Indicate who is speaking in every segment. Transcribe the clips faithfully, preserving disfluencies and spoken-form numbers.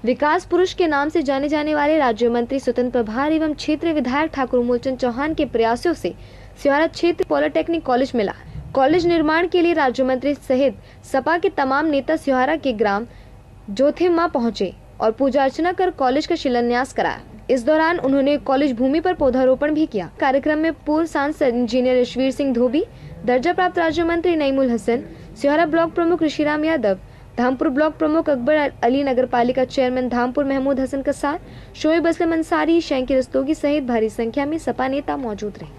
Speaker 1: विकास पुरुष के नाम से जाने जाने वाले राज्य मंत्री स्वतंत्र प्रभार एवं क्षेत्रीय विधायक ठाकुर मूलचंद चौहान के प्रयासों से सिहारा क्षेत्र पॉलिटेक्निक कॉलेज मिला। कॉलेज निर्माण के लिए राज्य मंत्री सहित सपा के तमाम नेता सिहारा के ग्राम जोथेमा पहुंचे और पूजा अर्चना कर कॉलेज का शिलान्यास कराया। इस दौरान उन्होंने कॉलेज भूमि पर पौधारोपण भी किया। कार्यक्रम में पूर्व सांसद इंजीनियर यशवीर सिंह धोबी, दर्जा प्राप्त राज्य मंत्री नईमुल हसन, सिहारा ब्लॉक प्रमुख ऋषिराम यादव, धामपुर ब्लॉक प्रमुख अकबर अली, नगर पालिका चेयरमैन धामपुर महमूद हसन कसार, शोएब असलम अंसारी, शैंकी रस्तोगी सहित भारी संख्या में सपा नेता मौजूद रहे।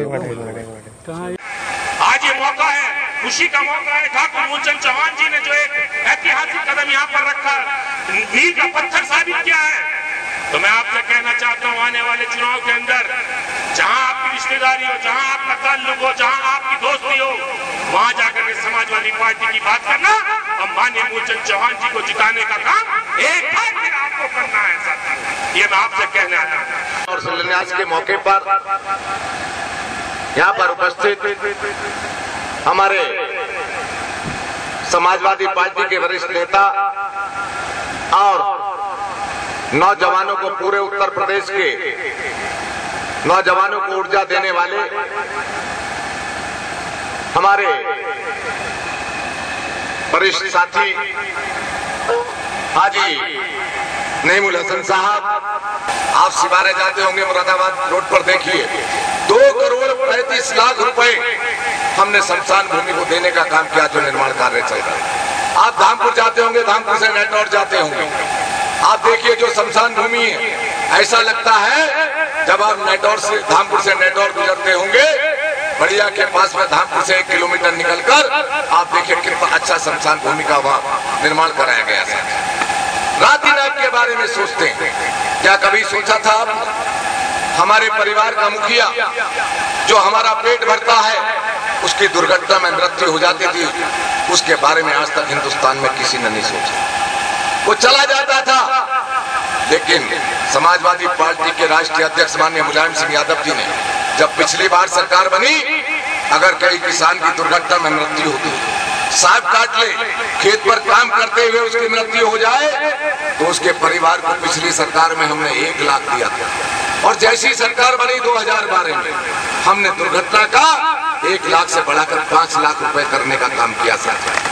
Speaker 2: आज ये मौका है, खुशी का मौका है। ठाकुर मूलचंद चौहान जी ने जो एक ऐतिहासिक कदम यहाँ पर रखा, नींव का पत्थर साबित किया है, तो मैं आपसे कहना चाहता हूँ आने वाले चुनाव के अंदर जहाँ आपकी रिश्तेदारी हो, जहाँ आपका ताल्लुक हो, जहाँ आपकी दोस्ती हो, वहाँ जाकर के समाजवादी पार्टी की बात करना और माननीय मूलचंद चौहान जी को जिताने का काम एक बार आपको करना है साथियों, ये मैं आपसे कहने आता हूँ।
Speaker 3: और शिलान्यास के मौके पर यहाँ पर उपस्थित हमारे समाजवादी पार्टी के वरिष्ठ नेता और नौजवानों को, पूरे उत्तर प्रदेश के नौजवानों को ऊर्जा देने वाले हमारे वरिष्ठ साथी हाजी नईमुल हसन साहब, आप सिवारे जाते होंगे मुरादाबाद रोड पर, देखिए दो करोड़ पैंतीस लाख रुपए हमने शमशान भूमि को देने का काम किया, जो निर्माण कार्य चल रहा है। आप धामपुर जाते होंगे, धामपुर से नेटौर जाते होंगे, आप देखिए जो शमशान भूमि है, ऐसा लगता है जब आप नेटौर से, धामपुर से नेटौर गुजरते होंगे, बढ़िया के पास में धामपुर से एक किलोमीटर निकलकर आप देखिए कितना अच्छा शमशान भूमि का वहां निर्माण कराया गया है। रात दिन आपके बारे में सोचते हैं, क्या कभी सोचा था आप हमारे परिवार का मुखिया जो हमारा पेट भरता है उसकी दुर्घटना में मृत्यु हो जाती थी, उसके बारे में आज तक हिंदुस्तान में किसी ने नहीं सोचा। वो चला जाता था, लेकिन समाजवादी पार्टी के राष्ट्रीय अध्यक्ष माननीय मुलायम सिंह यादव जी ने जब पिछली बार सरकार बनी, अगर कई किसान की दुर्घटना में मृत्यु होती, सांप काट ले, खेत पर काम करते हुए उसकी मृत्यु हो जाए, तो उसके परिवार को पिछली सरकार में हमने एक लाख दिया था, और जैसी सरकार बनी दो हजार बारह में हमने दुर्घटना का एक लाख से बढ़ाकर पांच लाख रुपए करने का काम किया।